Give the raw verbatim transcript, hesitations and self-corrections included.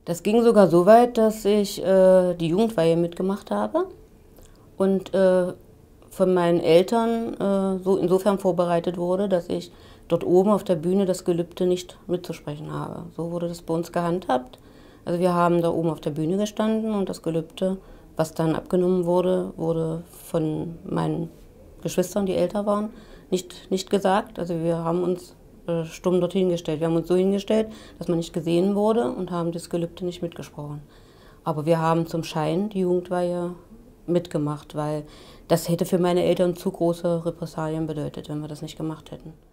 Das ging sogar so weit, dass ich äh, die Jugendweihe mitgemacht habe und äh, von meinen Eltern äh, so insofern vorbereitet wurde, dass ich dort oben auf der Bühne das Gelübde nicht mitzusprechen habe. So wurde das bei uns gehandhabt. Also wir haben da oben auf der Bühne gestanden und das Gelübde, was dann abgenommen wurde, wurde von meinen Geschwistern, die älter waren, nicht, nicht gesagt. Also wir haben uns äh, stumm dort hingestellt. Wir haben uns so hingestellt, dass man nicht gesehen wurde und haben das Gelübde nicht mitgesprochen. Aber wir haben zum Schein die Jugendweihe mitgemacht, weil das hätte für meine Eltern zu große Repressalien bedeutet, wenn wir das nicht gemacht hätten.